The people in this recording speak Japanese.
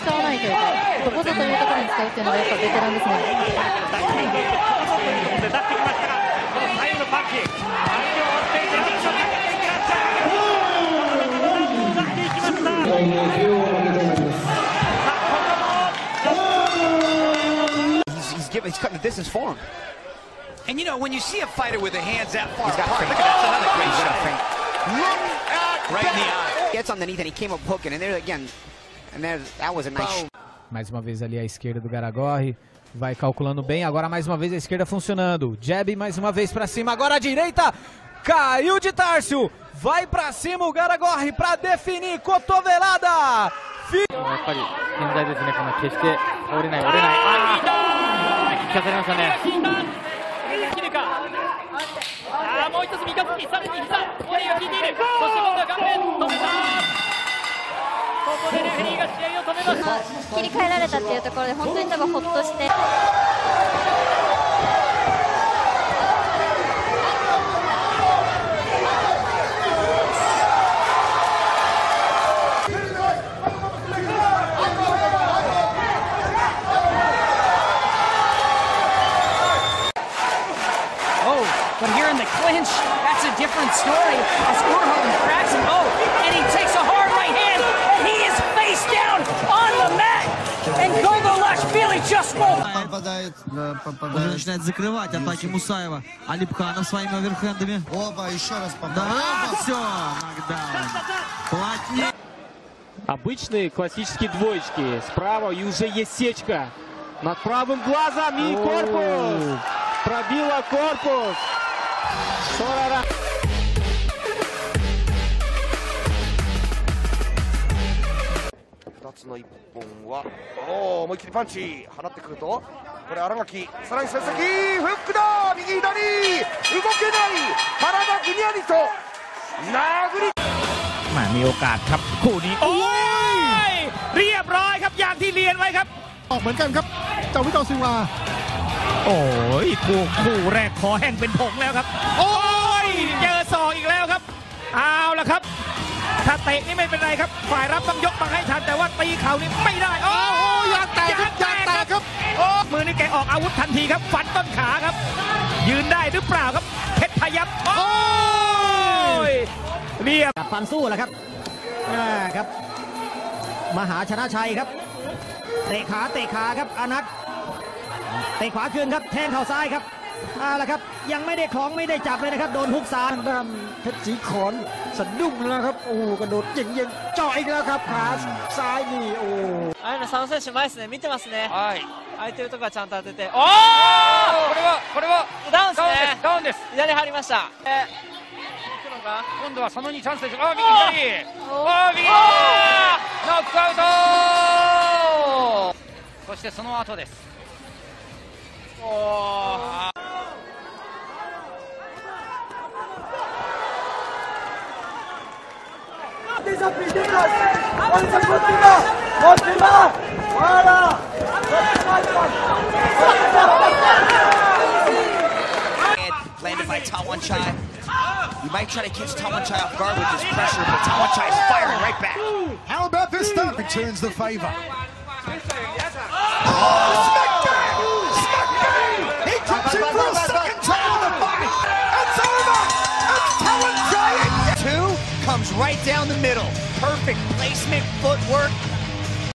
使わないというか、ここぞというところに使うっていうのがやっぱベテランですね。 最後のパンチ、 He's cutting the distance for him. And you know, when you see a fighter with the hands that far He's got apart, feint. look at that's another great shot. Look at Right in the eye. Gets underneath and he came up hooking, and there again, and there that was a nice. Mais uma vez ali à esquerda do Garagorri. Vai calculando bem, agora mais uma vez a esquerda funcionando. Jab mais uma vez pra cima, agora a direita. Caiu de Tárcio. Vai pra cima o Garagorri pra definir. Cotovelada. やっぱり健在ですね。この決して折れない折れない。引かされましたね。切るか。もう一つ右かさらに膝。これが効いている。そして今度は顔面止めた。ここでレフェリーが試合を止めました。 切り替えられたっていうところで本当に多分ほっとして。 But here in the clinch, that's a different story. As Urholm cracks him, and he takes a hard right hand, and he is face down on the mat, and Gogolashvili just won't. Уже начинает закрывать атаки Мусаева. Алипханов своими оверхендами. Оба, еще раз попал. Да, все, нокдаун. Плотнее. Обычные классические двоечки. Справа и уже есть сечка. Над правым глазом и корпус. Пробила корпус. 2つの1本は思い切りパンチ放ってくると、これ新垣さらにその先フックだ、右左動けない体ぐにゃりと殴りมีโอกาสครับคู่นี้โอ้ยเรียบร้อยครับอย่างที่เรียนไว้ครับออกเหมือนกันครับเจ้าวิตอร์ซิลวาโอ้ยคู่แรกคอแห้งเป็นผงแล้วครับโอ้ยเจอศอกอีกแล้วครับเอาละครับถ้าเตะนี่ไม่เป็นไรครับฝ่ายรับต้องยกมาให้ทันแต่ว่าตีเข่านี่ไม่ได้โอ้ยยางแตกครับโอ้มือนี่แกออกอาวุธทันทีครับฟันต้นขาครับยืนได้หรือเปล่าครับเพชรพยัคฆ์โอ้ยเรียบฟันสู้แหละครับครับมหาชนะชัยครับเตะขาครับอานัทเตะขวาคืนครับแทงเข่าซ้ายครับละครับยังไม่ได้คล้องไม่ได้จับเลยนะครับโดนฮุกซ้ายด้านเพชรศรีขอนสะดุ้งแล้วครับโอ้กระโดดยิงจ่ออีกแล้วครับขาซ้ายนี่โอ้佐野選手前ですね見てますねはい空いてるとこはちゃんと当てておおこれはダウンですねダウンです左入りました今度は佐野にチャンスです右左右ノックアウトそしてその後です Landed by Tawanchai. You might try to catch Tawanchai off guard with this pressure, but Tawanchai is firing right back. How about this stuff? Returns the favor. He comes in for a second time on the fight. It's over. It's Tawanchai. Two comes right down the middle. Perfect placement, footwork.